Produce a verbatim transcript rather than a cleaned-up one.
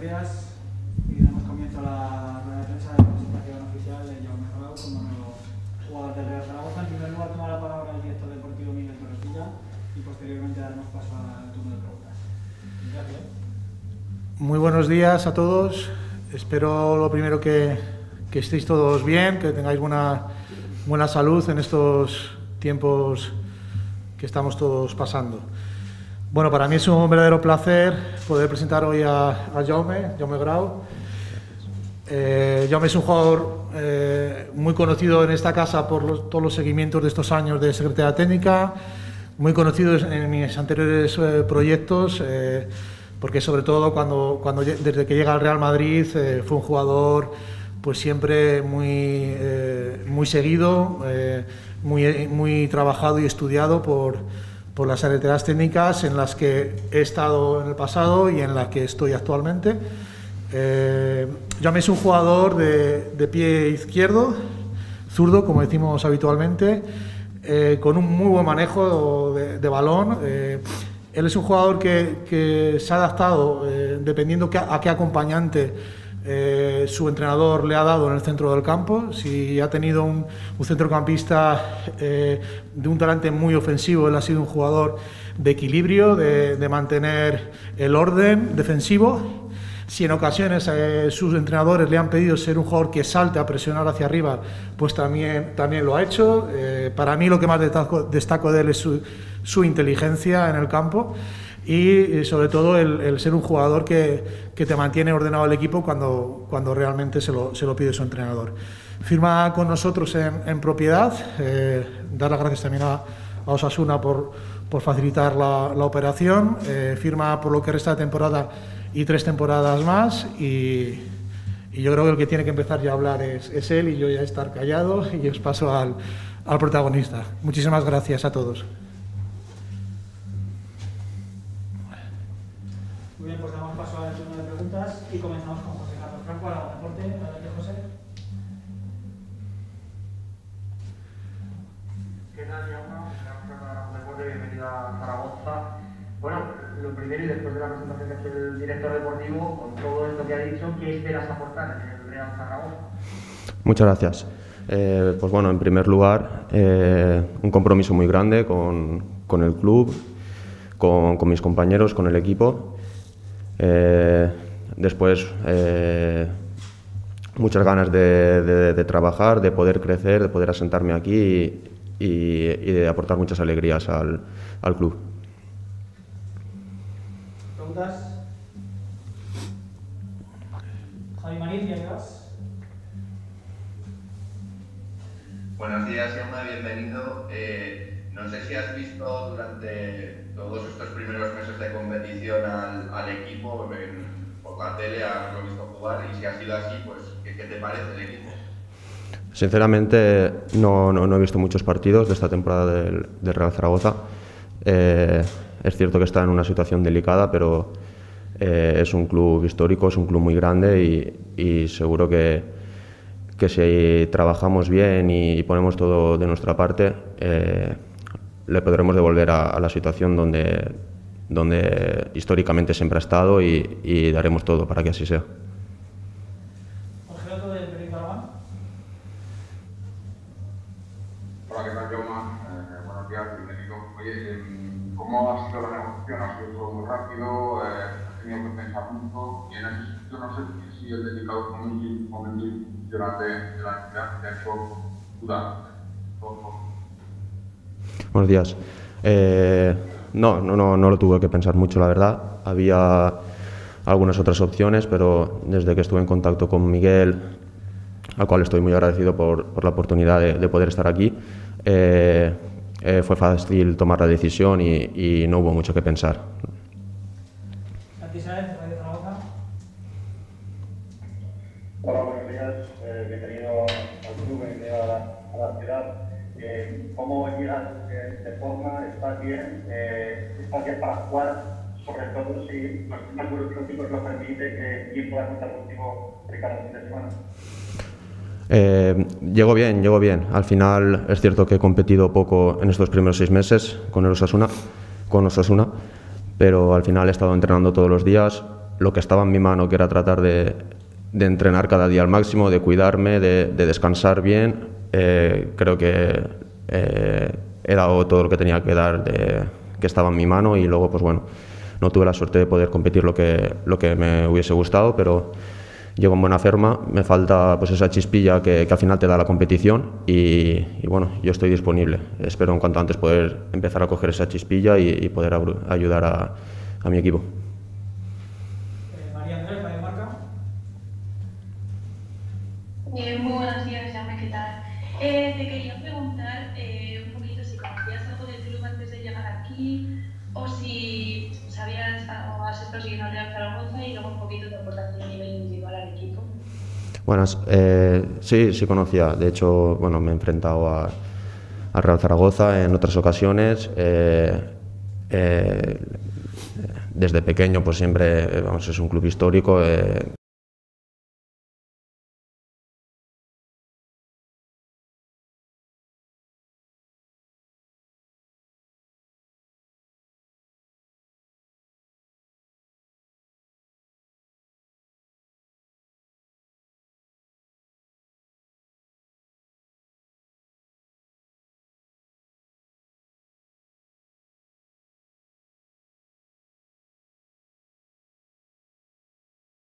días y damos comienzo a la rueda de prensa de presentación oficial de Jaume Grau como nuevo jugador del Real Zaragoza. En primer lugar toma la palabra el director deportivo Miguel Torrecilla y posteriormente daremos paso al turno de preguntas. Gracias. Muy buenos días a todos. Espero lo primero que, que estéis todos bien, que tengáis buena, buena salud en estos tiempos que estamos todos pasando. Bueno, para mí es un verdadero placer poder presentar hoy a, a Jaume, Jaume Grau. Eh, Jaume es un jugador eh, muy conocido en esta casa por los, todos los seguimientos de estos años de Secretaría Técnica, muy conocido en mis anteriores eh, proyectos, eh, porque sobre todo cuando, cuando desde que llega al Real Madrid eh, fue un jugador pues siempre muy, eh, muy seguido, eh, muy, muy trabajado y estudiado por por las secretarías técnicas en las que he estado en el pasado y en las que estoy actualmente. Eh, Jaume es un jugador de, de pie izquierdo, zurdo, como decimos habitualmente, eh, con un muy buen manejo de, de balón. Eh, él es un jugador que, que se ha adaptado, eh, dependiendo que, a qué acompañante Eh, su entrenador le ha dado en el centro del campo. Si ha tenido un, un centrocampista eh, de un talante muy ofensivo, él ha sido un jugador de equilibrio, de, de mantener el orden defensivo. Si en ocasiones eh, sus entrenadores le han pedido ser un jugador que salte a presionar hacia arriba, pues también, también lo ha hecho. Eh, para mí lo que más destaco, destaco de él es su, su inteligencia en el campo. Y sobre todo el, el ser un jugador que, que te mantiene ordenado el equipo cuando, cuando realmente se lo, se lo pide su entrenador. Firma con nosotros en, en propiedad, eh, dar las gracias también a, a Osasuna por, por facilitar la, la operación, eh, firma por lo que resta de temporada y tres temporadas más y, y yo creo que el que tiene que empezar ya a hablar es, es él y yo ya estar callado y os paso al, al protagonista. Muchísimas gracias a todos. Muy bien, pues damos paso al turno de preguntas y comenzamos con José Carlos Franco, Aragón Deporte. Adelante, José. ¿Qué tal, Jaume? Aragón Deporte, bienvenido a Zaragoza. Bueno, lo primero y después de la presentación que ha hecho el director deportivo, con todo esto que ha dicho, ¿qué esperas aportar en el Real Zaragoza? Muchas gracias. Eh, pues bueno, en primer lugar, eh, un compromiso muy grande con, con el club, con, con mis compañeros, con el equipo. Eh, después, eh, muchas ganas de, de, de trabajar, de poder crecer, de poder asentarme aquí y, y, y de aportar muchas alegrías al, al club. ¿Preguntas? Javi Marín, ¿llegas? Buenos días, Jaume, bienvenido. Eh, no sé si has visto durante todos estos primeros meses de competición al, al equipo en, por la tele, has lo visto jugar y si ha sido así, pues ¿qué, qué te parece el equipo? Sinceramente no, no, no he visto muchos partidos de esta temporada del, del Real Zaragoza. Eh, es cierto que está en una situación delicada, pero eh, es un club histórico, es un club muy grande y, y seguro que, que si trabajamos bien y, y ponemos todo de nuestra parte, eh, le podremos devolver a, a la situación donde, donde históricamente siempre ha estado y, y daremos todo para que así sea. Jorge Otto, del Periódico Aragón. Hola, ¿qué tal, Jaume? Eh, buenos días, bienvenido. Oye, eh, ¿cómo ha sido la negociación? ¿Ha sido todo muy rápido? Eh, ¿Has tenido que pensar mucho? Y en ese sentido, no sé si el delicado momento institucional de, de la entidad te ha hecho dudar. Buenos días. Eh, no, no, no, no lo tuve que pensar mucho, la verdad. Había algunas otras opciones, pero desde que estuve en contacto con Miguel, al cual estoy muy agradecido por, por la oportunidad de, de poder estar aquí, eh, eh, fue fácil tomar la decisión y, y no hubo mucho que pensar. Santi Sáenz, Radio Zaragoza. Hola, buenos días. Eh, bienvenido al club, bienvenido a la, a la ciudad. Eh, ¿Cómo llegas eh, de forma? ¿Estás bien? Eh, ¿Estás bien para jugar? Sobre todo si los temas burocráticos lo permite, que quién pueda contar contigo de cada fin de semana. Eh, llego bien, llego bien. Al final es cierto que he competido poco en estos primeros seis meses con el Osasuna, con Osasuna, pero al final he estado entrenando todos los días. lo que estaba en mi mano, que era tratar de, de entrenar cada día al máximo, de cuidarme, de, de descansar bien. Eh, creo que eh, he dado todo lo que tenía que dar, de, que estaba en mi mano, y luego pues bueno, no tuve la suerte de poder competir lo que, lo que me hubiese gustado, pero llego en buena forma. Me falta pues esa chispilla que, que al final te da la competición, y, y bueno, yo estoy disponible. Espero en cuanto antes poder empezar a coger esa chispilla y, y poder ayudar a, a mi equipo. Eh, María Andrés, Radio Marca. Eh, muy buenos días, Jaume, ¿qué tal? Eh, te quería preguntar eh, un poquito si conocías algo del club antes de llegar aquí, o si sabías o has estado siguiendo al Real Zaragoza, y luego un poquito de aportación a nivel individual al equipo. Buenas, eh, sí, sí conocía. De hecho, bueno, me he enfrentado a, a Real Zaragoza en otras ocasiones. Eh, eh, desde pequeño, pues siempre, vamos, es un club histórico. Eh,